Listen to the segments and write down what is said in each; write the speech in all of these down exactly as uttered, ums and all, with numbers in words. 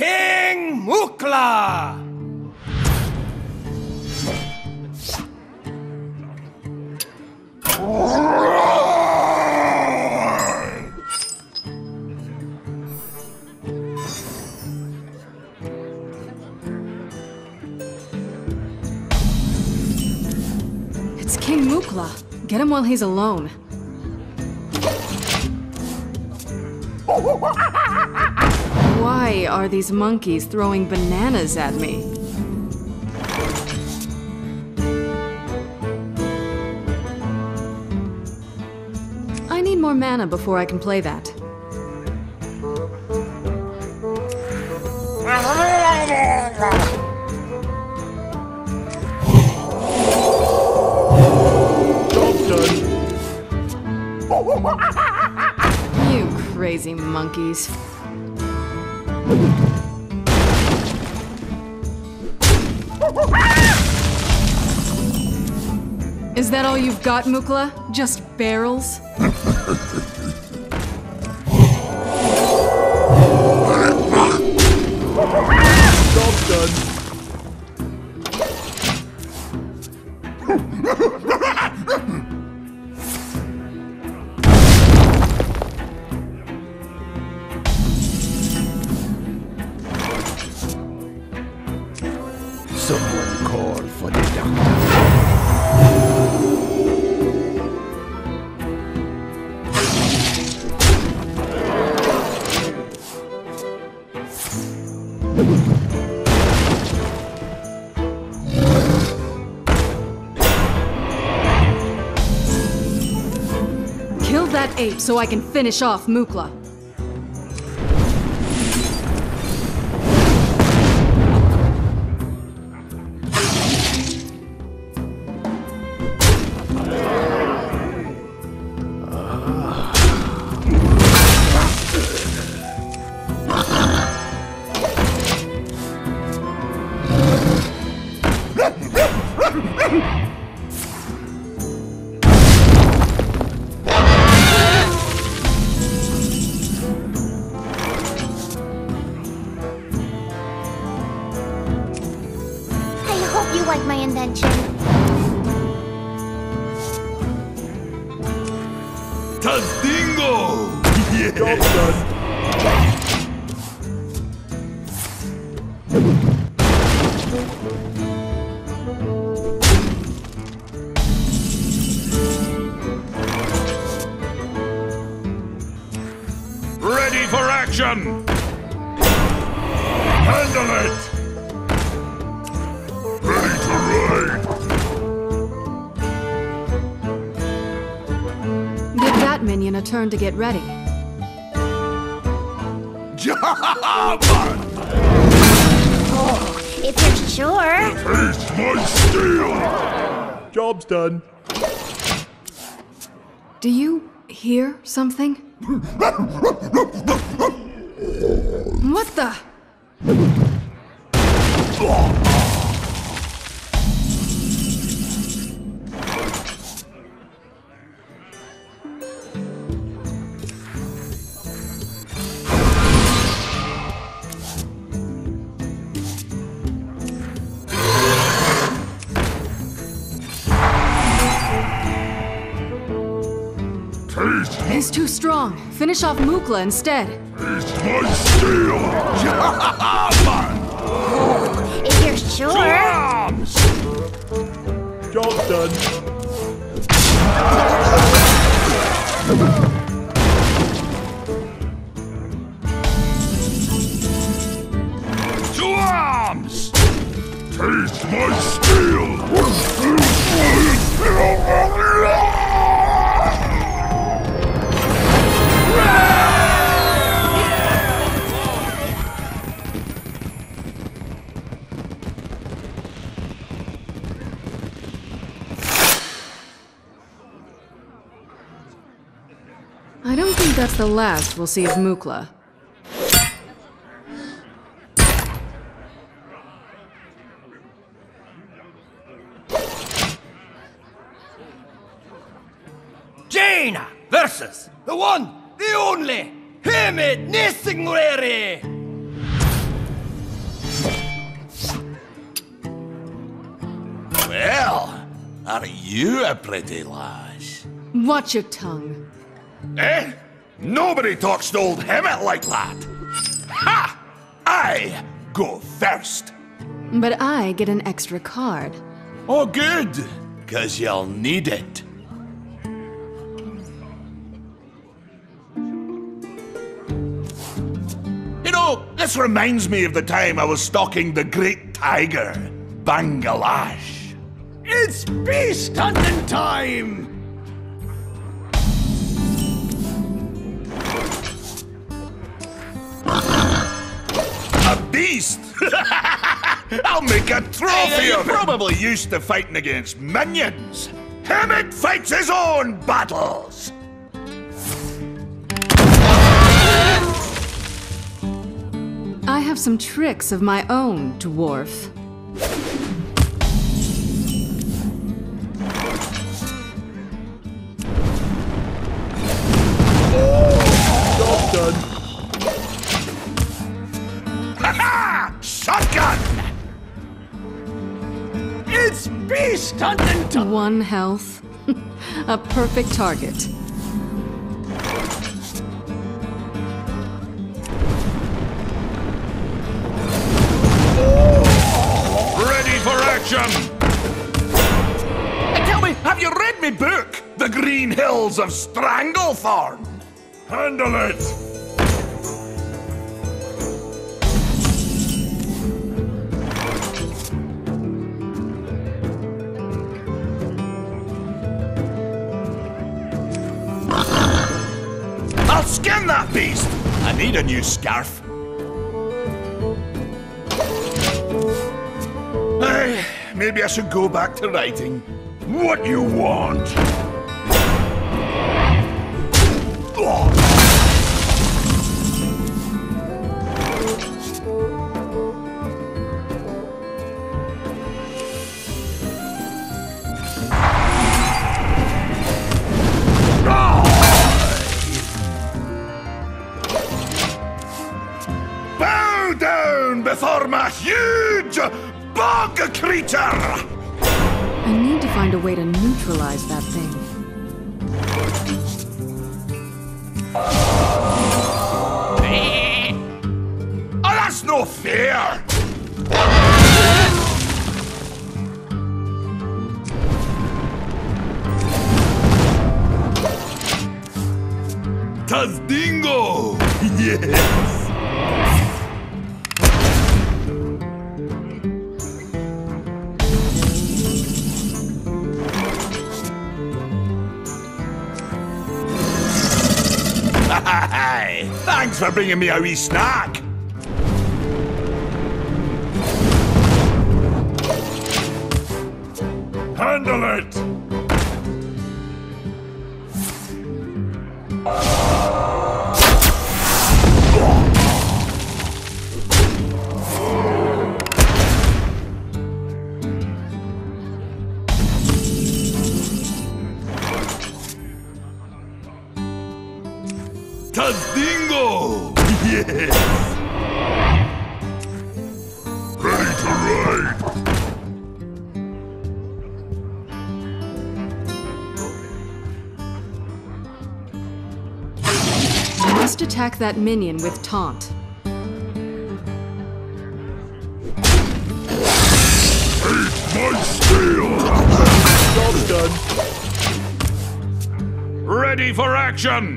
King Mukla! It's King Mukla. Get him while he's alone. Why are these monkeys throwing bananas at me? I need more mana before I can play that. You crazy monkeys. Is that all you've got, Mukla? Just barrels? Job's done. Someone call for the doctor. Kill that ape so I can finish off Mukla. You like my invention? Tazdingo! Yeah. Job done. Ready for action! Handle it! Ready to ride! Give that minion a turn to get ready. Oh, if you're sure. Taste my steel! Job's done. Do you hear something? What the? He's too strong. Finish off Mukla instead. Taste my steel! If you're sure. Job's done. To arms! Taste my steel! I don't think that's the last we'll see of Mukla. Jaina versus the one, the only, Hermit Nissingreri! Are you a pretty lass? Watch your tongue. Eh? Nobody talks to old Hemet like that. Ha! I go first. But I get an extra card. Oh, good. Cause you'll need it. You know, this reminds me of the time I was stalking the great tiger, Bangalash. It's beast hunting time! A beast? I'll make a trophy of it. You're probably used to fighting against minions. Hemet fights his own battles. I have some tricks of my own, dwarf. Job done. Ha-ha! Shotgun! It's beast hunting time! One health. A perfect target. Ready for action! Hey, tell me, have you read me book, The Green Hills of Stranglethorn? Handle it! I'll skin that beast! I need a new scarf. Hey, maybe I should go back to writing. What you want? Oh. Bow down before my huge bog creature! I need to find a way to neutralize that thing. Oh, that's no fair! Tazdingo! Yes! Hey, thanks for bringing me a wee snack. Handle it. Tazdingo! Yes! Ready to ride! Must attack that minion with taunt. Take my steel! Job's done. Ready for action!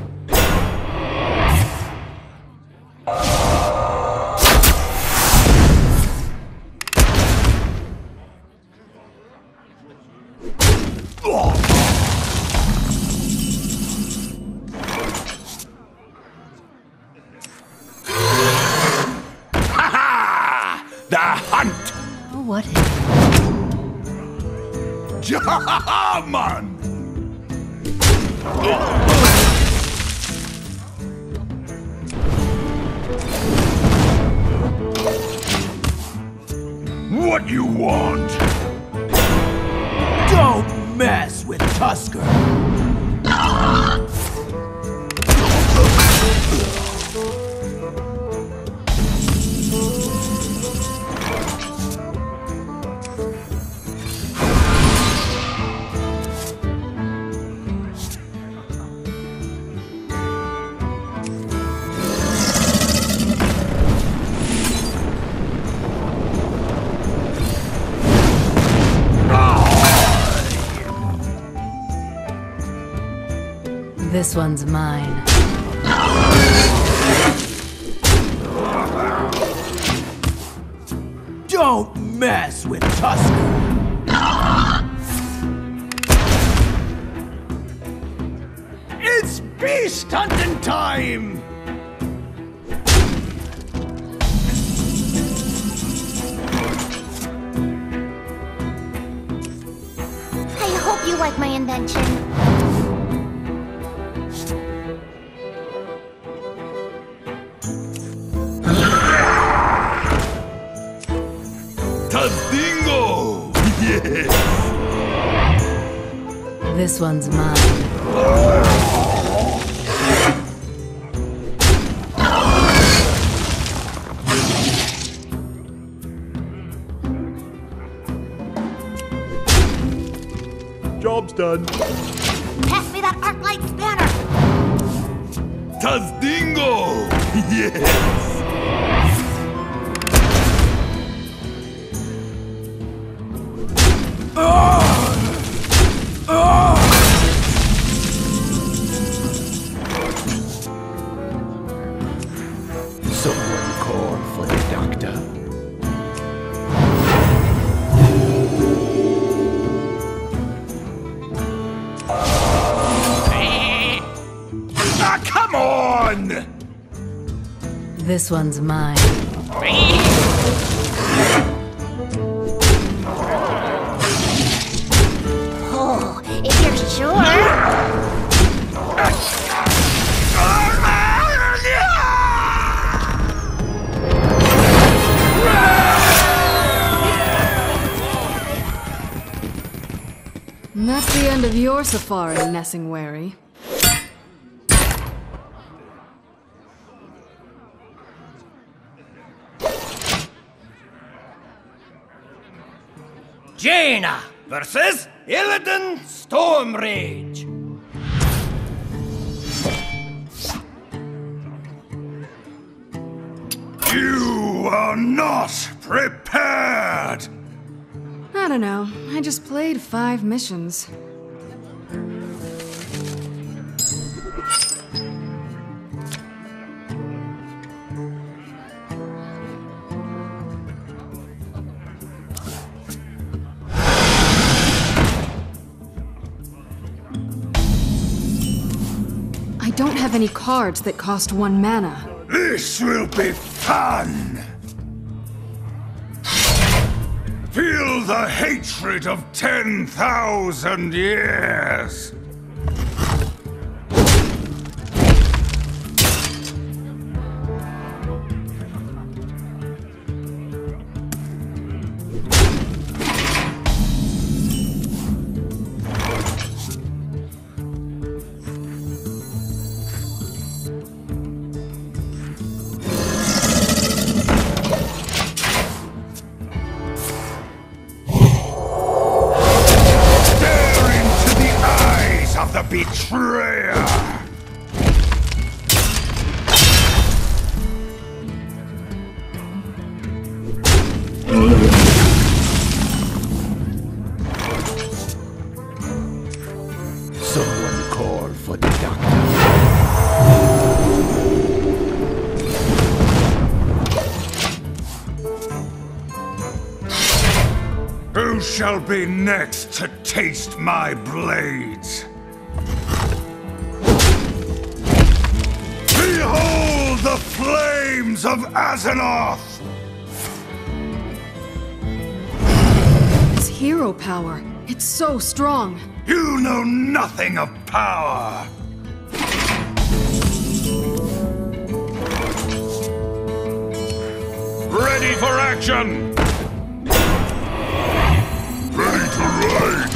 The hunt! Oh, what? Jaman! What you want? Don't mess with Tusker! This one's mine. Don't mess with Tusker. It's beast hunting time! I hope you like my invention. Tadingo! Yes! This one's mine. Job's done. Pass me that arc light spanner. Tadingo! Yes! Someone call for the doctor. Ah, come on! This one's mine. Oh, if you're sure. And that's the end of your safari, Nessingwary. Jaina versus Illidan Stormrage. You are not prepared! I don't know. I just played five missions. I don't have any cards that cost one mana. This will be fun! Feel the hatred of ten thousand years! Betrayer! Someone call for the doctor. Who shall be next to taste my blades? Behold the flames of Azeroth! It's hero power. It's so strong. You know nothing of power! Ready for action! Ready to ride!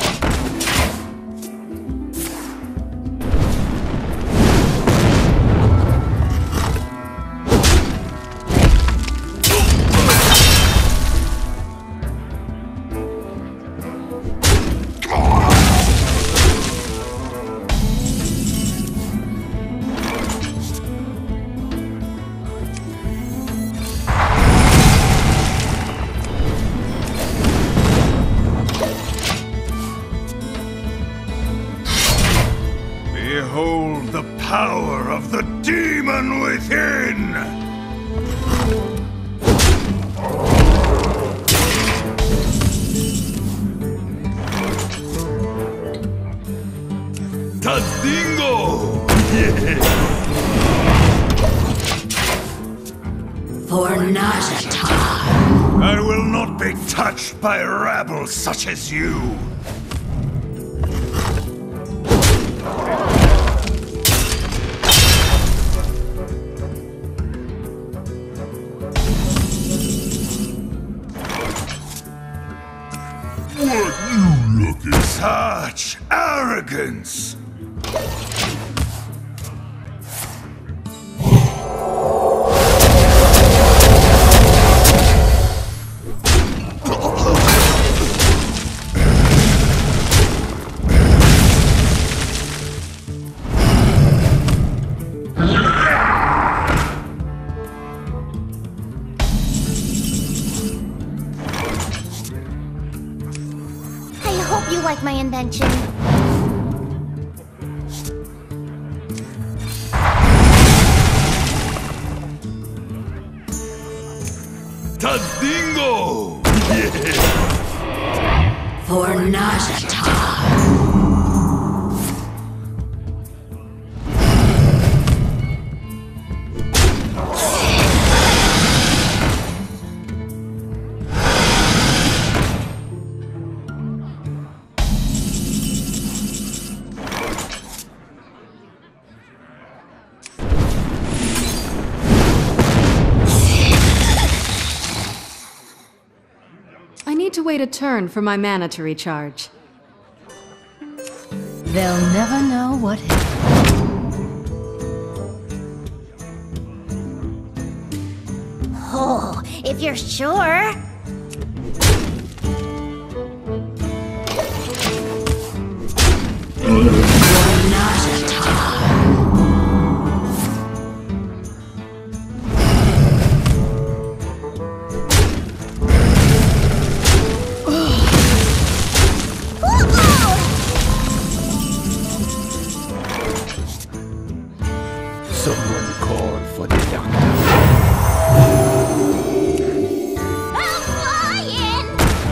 I will not be touched by rabble such as you. What you looking? Such arrogance! You like my invention? Tadingo! For Najata. I need to wait a turn for my mana to recharge. They'll never know what hit. Oh, if you're sure. Someone called for the doctor. I'm flying!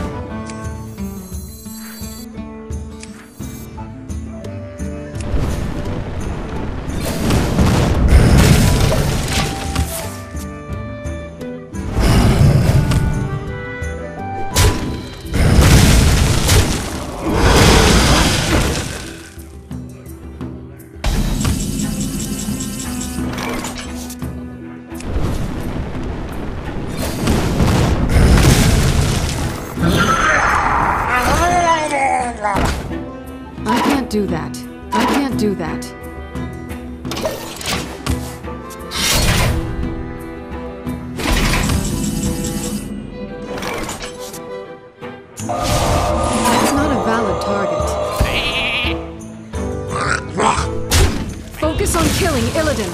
I can't do that. I can't do that. It's not a valid target. Focus on killing Illidan.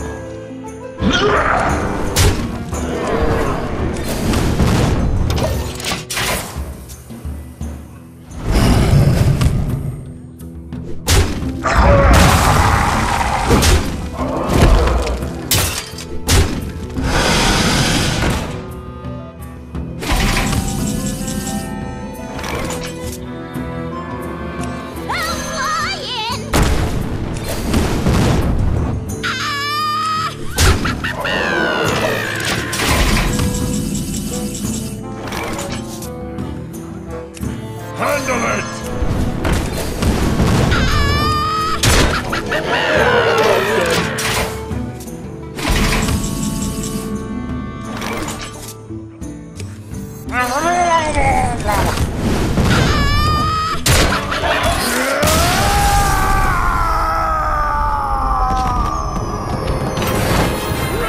Handle it!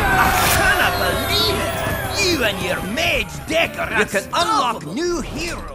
You and your mage decker, you can unlock new heroes.